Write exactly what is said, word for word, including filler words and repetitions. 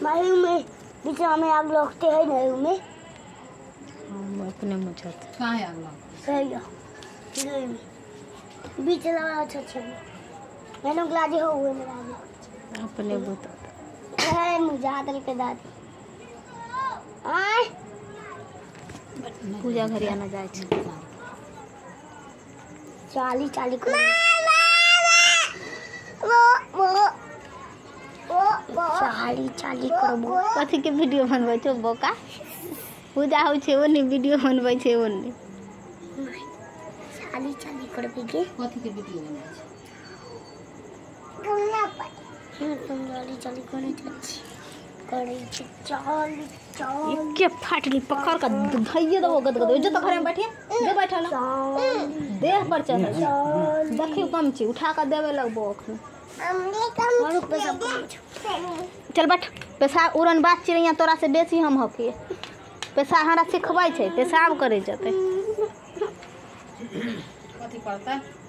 मायू में बीच में आग लगते हैं नहीं में हम अपने मुझत कहाँ है आग लग सही है नहीं में बीच लगा अच्छा अच्छा मैंने ग्लाजे हो हुए मेरा आगे अपने बता है मुझे आदल के दादी आए पूजा घरी आना जाए छे चाली चाली करो वो वो वो चाली चाली करो कथी के वीडियो बनबै छो बोका पूजा हो छे ओनी वीडियो बनबै छे ओनी चाली चाली करबे के कथी के वीडियो बनै छै गमला पर तुम चाली चाली करे छी करे छी चाली चाली के फाटली पकड़ का धइए दो गद गद जो तो घर में बैठिए जो बैठा ना देह पर चढ़ देखियो कम छी उठा के देवे लगबो अखन हमने कम और पैसा चल बैठ पैसा उड़न बात चिड़ैया तोरा से बेसी हम हकिए पैसा हमरा सिखबै छै पेशाब करे जते कथी करता